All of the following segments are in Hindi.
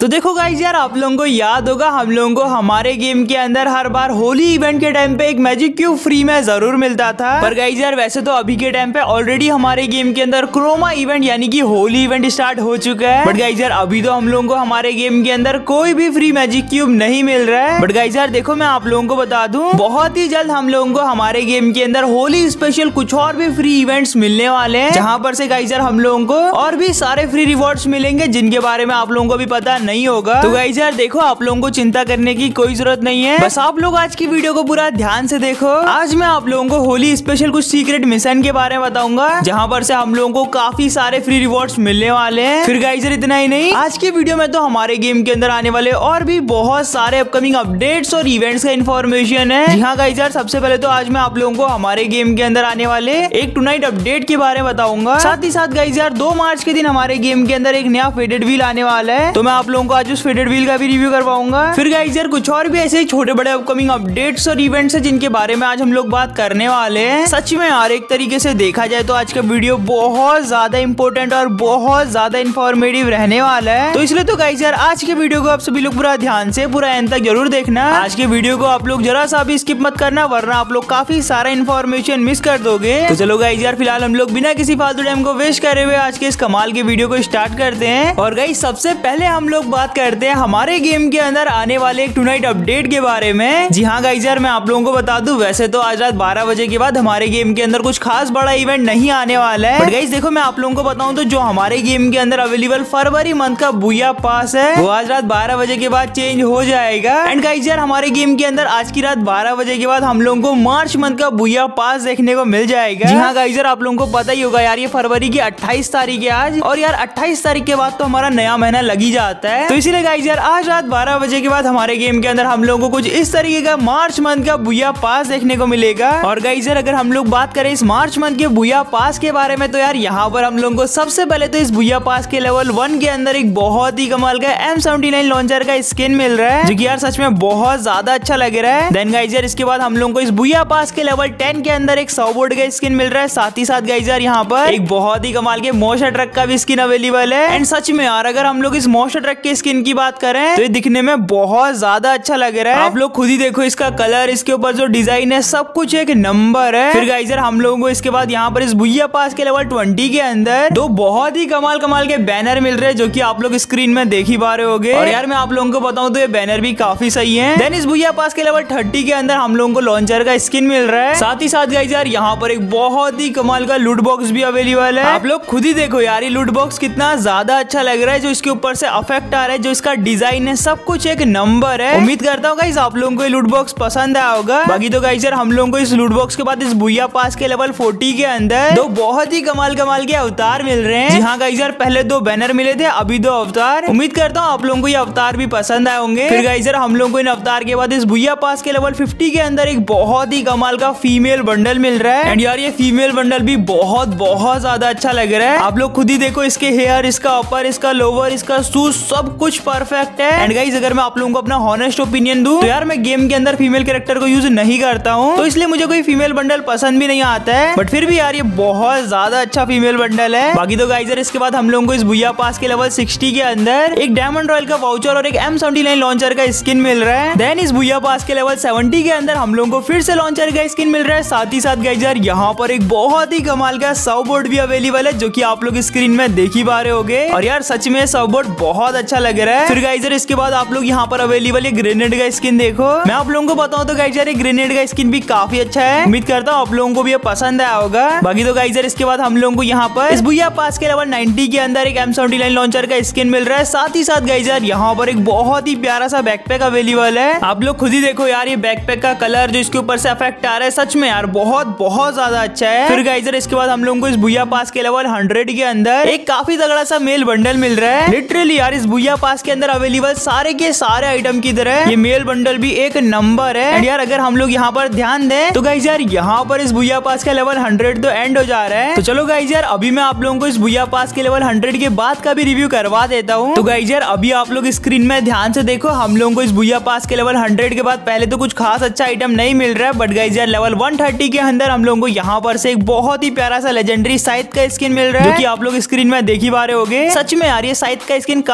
तो देखो गाइस यार, आप लोगों को याद होगा हम लोगों को हमारे गेम के अंदर हर बार होली इवेंट के टाइम पे एक मैजिक क्यूब फ्री में जरूर मिलता था। पर गाइस यार वैसे तो अभी के टाइम पे ऑलरेडी हमारे गेम के अंदर क्रोमा इवेंट यानी कि होली इवेंट स्टार्ट हो चुका है। बट गाइस यार अभी तो हम लोगों को हमारे गेम के अंदर कोई भी फ्री मैजिक क्यूब नहीं मिल रहा है। बट गाइस यार देखो, मैं आप लोगों को बता दूं, बहुत ही जल्द हम लोगों को हमारे गेम के अंदर होली स्पेशल कुछ और भी फ्री इवेंट्स मिलने वाले हैं, जहाँ पर से गाइस यार हम लोगों को और भी सारे फ्री रिवॉर्ड्स मिलेंगे जिनके बारे में आप लोगों को भी पता नहीं होगा। तो गाइस यार देखो, आप लोगों को चिंता करने की कोई जरूरत नहीं है, बस आप लोग आज की वीडियो को पूरा ध्यान से देखो। आज मैं आप लोगों को होली स्पेशल कुछ सीक्रेट मिशन के बारे में बताऊंगा, जहां पर से हम लोगों को काफी सारे फ्री रिवॉर्ड्स मिलने वाले हैं। फिर गाइस यार इतना ही नहीं, आज की वीडियो में तो हमारे गेम के अंदर आने वाले और भी बहुत सारे अपकमिंग अपडेट्स और इवेंट्स का इन्फॉर्मेशन है। जी हाँ गाइस यार, सबसे पहले तो आज मैं आप लोगों को हमारे गेम के अंदर आने वाले एक टू नाइट अपडेट के बारे में बताऊंगा। साथ ही साथ गाइस यार 2 मार्च के दिन हमारे गेम के अंदर एक नया फेडेड व्हील आने वाला है, तो मैं आप लोगों को आज उस फेडेड व्हील का भी रिव्यू करवाऊंगा। फिर गाइस यार कुछ और भी ऐसे छोटे बड़े अपकमिंग अपडेट्स और इवेंट्स हैं जिनके बारे में आज हम लोग बात करने वाले हैं। सच में यार एक तरीके से देखा जाए तो आज का वीडियो बहुत ज्यादा इंपॉर्टेंट और बहुत ज्यादा इंफॉर्मेटिव रहने वाला है, तो इसलिए तो गाइस यार आज के वीडियो को आप सभी लोग पूरा ध्यान से पूरा एंड तक जरूर देखना। आज के वीडियो को आप लोग जरा सा भी स्किप मत करना, वरना आप लोग काफी सारा इन्फॉर्मेशन मिस कर दोगे। तो चलो गाइस यार फिलहाल हम लोग बिना किसी फालतू टाइम को वेस्ट करे हुए आज के इस कमाल के वीडियो को स्टार्ट करते हैं। और गाइस सबसे पहले हम लोग बात करते हैं हमारे गेम के अंदर आने वाले एक टू नाइट अपडेट के बारे में। जी हाँ गाइस यार, मैं आप लोगों को बता दूं, वैसे तो आज रात 12 बजे के बाद हमारे गेम के अंदर कुछ खास बड़ा इवेंट नहीं आने वाला है। बट गाइस देखो, मैं आप लोगों को बताऊं तो जो हमारे गेम के अंदर अवेलेबल फरवरी मंथ का बुया पास है, वो आज रात 12 बजे के बाद चेंज हो जाएगा। एंड गाइस यार हमारे गेम के अंदर आज की रात 12 बजे के बाद हम लोगों को मार्च मंथ का बुया पास देखने को मिल जाएगा। जी हाँ गाइस यार, आप लोगों को पता ही होगा यार, ये फरवरी की 28 तारीख है आज, और यार 28 तारीख के बाद तो हमारा नया महीना लगी जाता है। तो इसीलिए गाइस यार आज रात 12 बजे के बाद हमारे गेम के अंदर हम लोगों को कुछ इस तरीके का मार्च मंथ का बुया पास देखने को मिलेगा। और गाइस यार अगर हम लोग बात करें इस मार्च मंथ के बुया पास के बारे में, तो यार यहाँ पर हम लोगों को सबसे पहले तो इस बुया पास के लेवल 1 के अंदर एक बहुत ही कमाल का M79 लॉन्चर का स्किन मिल रहा है, जो कि यार सच में बहुत ज्यादा अच्छा लग रहा है। देन गाइस यार इसके बाद हम लोगों को इस बुया पास के लेवल 10 के अंदर एक सॉबोर्ड का स्किन मिल रहा है। साथ ही साथ गाइस यार यहाँ पर एक बहुत ही कमाल के मोस्टर ट्रक का भी स्किन अवेलेबल है। एंड सच में यार अगर हम लोग इस मोस्टर ट्रक के स्किन की बात करें तो ये दिखने में बहुत ज्यादा अच्छा लग रहा है। आप लोग खुद ही देखो, इसका कलर, इसके ऊपर जो डिजाइन है, सब कुछ एक नंबर है। फिर गाइस यार हम लोगों को इसके बाद यहाँ पर इस बुया पास के लेवल 20 के अंदर 2 बहुत ही कमाल के बैनर मिल रहे हैं, जो कि आप लोग स्क्रीन में देख ही पा रहे होगे। और यार मैं आप लोगों को बताऊं तो ये बैनर भी काफी सही है। देन इस बुया पास के लेवल 30 के अंदर हम लोगों को लॉन्चर का स्किन मिल रहा है। साथ ही साथ गाइस यार यहाँ पर एक बहुत ही कमाल का लूट बॉक्स भी अवेलेबल है। आप लोग खुद ही देखो यार, ये लूट बॉक्स कितना ज्यादा अच्छा लग रहा है, जो इसके ऊपर से इफेक्ट आ रहा है, जो इसका डिजाइन है, सब कुछ एक नंबर है। उम्मीद करता हूँ गाइस आप लोगों को ये लूट बॉक्स पसंद आया होगा। बाकी तो गाइस यार हम लोगों को इस लूट बॉक्स के बाद इस बुया पास के लेवल 40 के अंदर 2 बहुत ही कमाल के अवतार मिल रहे हैं। जी हाँ गाइस यार, पहले 2 बैनर मिले थे, अभी 2 अवतार। उम्मीद करता हूँ आप लोगों को ये अवतार भी पसंद आए होंगे। फिर गाइस यार हम लोगों को इन अवतार के बाद इस बुया पास के लेवल 50 के अंदर एक बहुत ही कमाल का फीमेल बंडल मिल रहा है। एंड यार ये फीमेल बंडल भी बहुत ज्यादा अच्छा लग रहा है। आप लोग खुद ही देखो, इसके हेयर, इसका अपर, इसका लोअर, इसका शूज, सब कुछ परफेक्ट है। एंड गाइस अगर मैं आप लोगों को अपना हॉनेस्ट ओपिनियन दूं तो यार मैं गेम के अंदर फीमेल कैरेक्टर को यूज नहीं करता हूँ, तो इसलिए मुझे कोई फीमेल बंडल पसंद भी नहीं आता है। बट फिर भी यार ये बहुत ज्यादा अच्छा फीमेल बंडल है। बाकी तो गाइस यार इसके बाद हम लोगों को इस बुया पास के लेवल 60 के अंदर एक डायमंड रॉयल का वाउचर और एक M79 लॉन्चर का स्किन मिल रहा है। देन इस बुया पास के लेवल 70 के अंदर हम लोगों को फिर से लॉन्चर का स्किन मिल रहा है। साथ ही साथ गाइस यार यहाँ पर एक बहुत ही कमाल का सॉबोर्ड भी अवेलेबल है, जो कि आप लोग स्क्रीन में देख ही पा रहे होगे। और यार सच में सॉबोर्ड बहुत अच्छा लग रहा है। फिर गाइस यार इसके बाद आप लोग यहाँ पर अवेलेबल एक ग्रेनेड का स्किन देखो। मैं आप लोगों को बताऊं तो गाइस यार ग्रेनेड का स्किन भी काफी अच्छा है। उम्मीद करता हूँ आप लोगों को भी ये पसंद आया होगा। बाकी तो गाइस यार इसके बाद हम लोगों को यहाँ पर इस बुया पास के लेवल 90 के अंदर एक M79 लॉन्चर का स्किन मिल रहा है। साथ ही साथ गाइस यार यहाँ पर एक बहुत ही प्यारा सा बैकपैक अवेलेबल है। आप लोग खुद ही देखो यार, ये बैकपैक का कलर, जो इसके ऊपर से इफेक्ट आ रहा है, सच में यार बहुत ज्यादा अच्छा है। फिर गाइस यार इसके बाद हम लोगों को इस बुया पास के लेवल 100 के अंदर एक काफी तगड़ा सा मेल बंडल मिल रहा है। लिटरली यार इस बुया पास के अंदर अवेलेबल सारे के सारे आइटम की तरह ये मेल बंडल भी एक नंबर है। एंड यार अगर हम लोग यहाँ पर ध्यान दें तो गाइस यार यहाँ पर इस बुया पास का लेवल 100 तो एंड हो जा रहा है। तो चलो गाइस यार अभी मैं आप लोगों को इस बुया पास के लेवल 100 के बाद का भी रिव्यू करवा देता हूँ। तो गाइस यार अभी आप लोग स्क्रीन में ध्यान से देखो, हम लोगों को इस बुया पास के लेवल 100 के बाद पहले तो कुछ खास अच्छा आइटम नहीं मिल रहा है, बट गाइस यार लेवल 130 के अंदर हम लोगों को यहाँ पर से एक बहुत ही प्यारा सा लेजेंडरी साइथ का स्किन मिल रहा है, जो कि आप लोग स्क्रीन में देख ही पा रहे होगे। सच में यार ये साइथ का स्किन काफी ज्यादा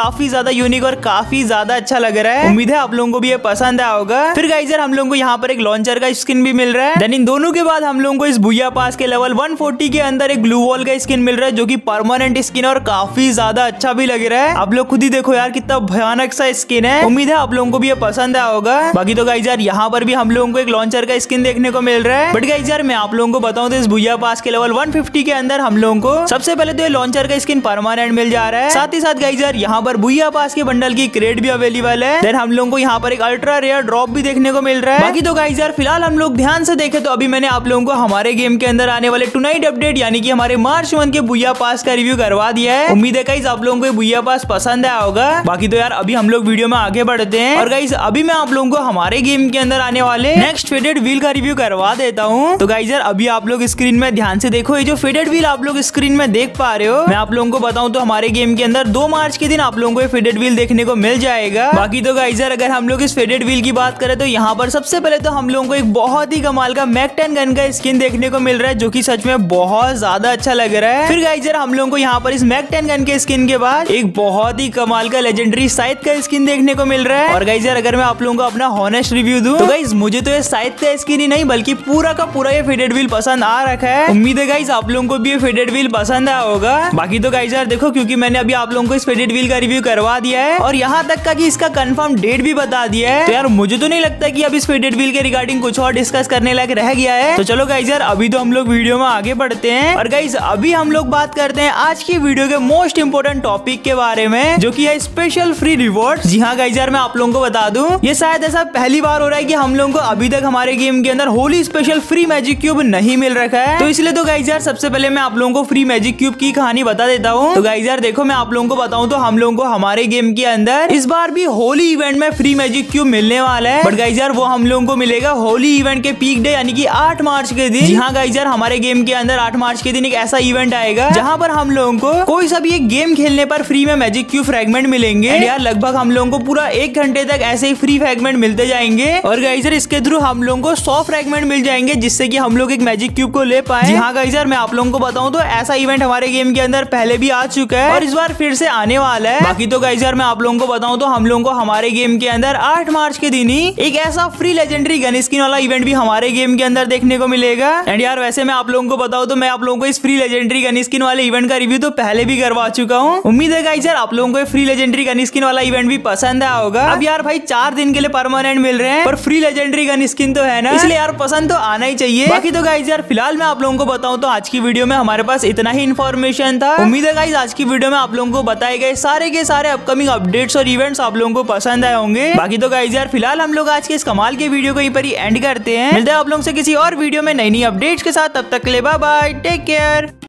ज्यादा यूनिक और काफी ज्यादा अच्छा लग रहा है। उम्मीद है आप लोगों को भी ये पसंद आया होगा। फिर गाइस यार हम लोगों को यहाँ पर एक लॉन्चर का स्किन भी मिल रहा है। देन इन दोनों के बाद हम लोगों को इस बुया पास के लेवल 140 के अंदर एक ग्लू वॉल का स्किन मिल रहा है, जो कि परमानेंट स्किन और काफी ज्यादा अच्छा भी लग रहा है। आप लोग खुद ही देखो यार कितना भयानक सा स्किन है। उम्मीद है आप लोगों को भी ये पसंद आया होगा। बाकी तो गाइस यार यहाँ पर भी हम लोगों को एक लॉन्चर का स्किन देखने को मिल रहा है। बट गाइस यार मैं आप लोगों को बताऊं तो इस बुया पास के लेवल 150 के अंदर हम लोगों को सबसे पहले तो ये लॉन्चर का स्किन परमानेंट मिल जा रहा है। साथ ही साथ गाइस यार यहाँ पर बुया पास के बंडल की क्रेट भी अवेलेबल है। देन हम लोगों को यहाँ पर एक अल्ट्रा रेयर ड्रॉप भी देखने को मिल रहा है। बाकी तो गाइस यार फिलहाल हम लोग ध्यान से देखें तो अभी मैंने आप लोगों को हमारे गेम के अंदर आने वाले टुनाइट अपडेट यानी कि हमारे मार्च 1 के बुया पास का रिव्यू करवा दिया है। उम्मीद है गाइस आप लोगों को बुया पास पसंद आया होगा। बाकी तो यार अभी हम लोग वीडियो में आगे बढ़ते हैं और गाइस अभी मैं आप लोगों को हमारे गेम के अंदर आने वाले नेक्स्ट फेडेड व्हील का रिव्यू करवा देता हूँ। तो गाइस यार अभी आप लोग स्क्रीन में ध्यान से देखो, ये जो फेडेड व्हील आप लोग स्क्रीन में देख पा रहे हो, मैं आप लोगों को बताऊं तो हमारे गेम के अंदर 2 मार्च के दिन आप लोगों को ये फेडेड व्हील देखने को मिल जाएगा। बाकी तो गाइस यार अगर हम लोग इस फेडेड व्हील की बात करें तो यहाँ पर सबसे पहले तो हम लोगों को एक बहुत ही कमाल का मैक 10 गन का स्किन देखने को मिल रहा है, जो कि सच में बहुत ज्यादा अच्छा लग रहा है। फिर गाइस यार हम लोगों को यहाँ पर इस मैक 10 गन के स्किन के बाद एक बहुत ही कमाल का लेजेंडरी साइथ का स्किन देखने को मिल रहा है। और गाइस यार अगर मैं आप लोगों को अपना हॉनेस्ट रिव्यू दूं तो गाइस मुझे तो ये साइथ का स्किन ही नहीं बल्कि पूरा का पूरा ये फेडेड व्हील पसंद आ रखा है। उम्मीद है गाइस आप लोगों को भी ये फेडेड व्हील पसंद आया होगा। बाकी तो गाइस यार देखो क्योंकि मैंने अभी आप लोगों को इस फेडेड व्हील का रिव्यू करवा दिया है और यहाँ तक का कि इसका कंफर्म डेट भी बता दिया है, तो यार मुझे तो नहीं लगता कि अब इस फेडेड व्हील के रिगार्डिंग कुछ और डिस्कस करने लायक रह गया है। तो चलो गाइस यार अभी तो हम लोग वीडियो में आगे बढ़ते हैं और गाइस अभी हम लोग बात करते हैं आज की वीडियो के मोस्ट इंपोर्टेंट टॉपिक के बारे में, जो कि है स्पेशल फ्री रिवॉर्ड। जी हाँ गाइस यार मैं आप लोगों को बता दूं ये शायद ऐसा पहली बार हो रहा है कि हम लोगों को अभी तक हमारे गेम के अंदर Holi special free magic cube नहीं मिल रखा है। तो इसलिए तो गाइस यार सबसे पहले मैं आप लोगों को फ्री मैजिक क्यूब की कहानी बता देता हूँ। तो गाइस यार देखो मैं आप लोगों को बताऊं तो हम लोगों को हमारे गेम के अंदर इस बार भी होली इवेंट में फ्री मैजिक क्यूब मिलने वाला है। बट गाइस यार वो हम लोगों को मिलेगा होली इवेंट के पीक डे यानी कि 8 मार्च के दिन। जी हाँ गाइस यार हमारे गेम के अंदर 8 मार्च के दिन एक ऐसा इवेंट आएगा जहाँ पर हम लोगों को कोई सा भी एक गेम खेलने पर फ्री में मैजिक क्यूब फ्रेगमेंट मिलेंगे। यार लगभग हम लोगों को पूरा 1 घंटे तक ऐसे ही फ्री फ्रेगमेंट मिलते जाएंगे और गाइस यार इसके थ्रू हम लोगों को 100 फ्रेगमेंट मिल जाएंगे जिससे कि हम लोग एक मैजिक क्यूब को ले पाए। जी हाँ गाइस यार मैं आप लोगों को बताऊं तो ऐसा इवेंट हमारे गेम के अंदर पहले भी आ चुका है और इस बार फिर से आने वाला है। बाकी तो गाइस यार मैं आप लोगों को बताऊं तो हम लोगों को हमारे गेम के अंदर 8 मार्च के दिन ही एक ऐसा फ्री लेजेंडरी गन स्किन वाला इवेंट भी हमारे गेम के अंदर देखने को मिलेगा। एंड यार वैसे मैं आप लोगों को बताऊं तो मैं आप लोगों को इस फ्री लेजेंडरी गन स्किन वाले इवेंट का रिव्यू तो पहले भी करवा चुका हूँ। उम्मीद है गाइस यार आप लोगों को फ्री लेजेंडरी गन स्किन वाला इवेंट भी पसंद आया होगा। अब यार भाई 4 दिन के लिए परमानेंट मिल रहे हैं पर फ्री लेजेंडरी गन स्किन तो है ना, इसलिए यार पसंद तो आना ही चाहिए। बाकी तो गाइस यार फिलहाल मैं आप लोगों को बताऊं तो आज की वीडियो में हमारे पास इतना ही इन्फॉर्मेशन था। उम्मीद है गाइस आज की वीडियो में आप लोगों को बताए गए सारे के सारे अपकमिंग अपडेट्स और इवेंट्स आप लोगों को पसंद आए होंगे। बाकी तो गाइस यार फिलहाल हम लोग आज के इस कमाल के वीडियो को यहीं पर ही एंड करते हैं। मिलते हैं आप लोगों से किसी और वीडियो में नई नई अपडेट्स के साथ, तब तक के लिए बाय बाय, टेक केयर।